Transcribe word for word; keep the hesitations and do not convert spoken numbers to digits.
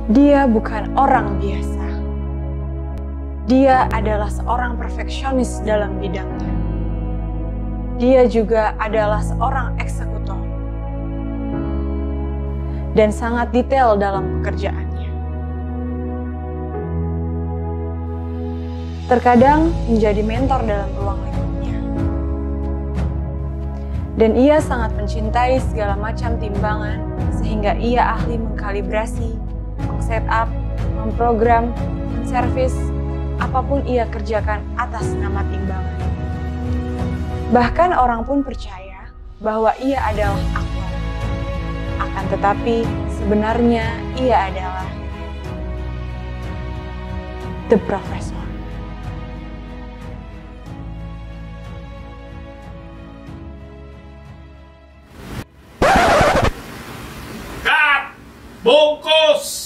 Dia bukan orang biasa. Dia adalah seorang perfeksionis dalam bidangnya. Dia juga adalah seorang eksekutor dan sangat detail dalam pekerjaannya. Terkadang menjadi mentor dalam ruang lingkupnya. Dan ia sangat mencintai segala macam timbangan sehingga ia ahli mengkalibrasi, meng-setup, memprogram, menservis, apapun ia kerjakan atas nama timbangan. Bahkan orang pun percaya bahwa ia adalah aktor. Akan tetapi sebenarnya ia adalah The Professor. Cut! Bungkus!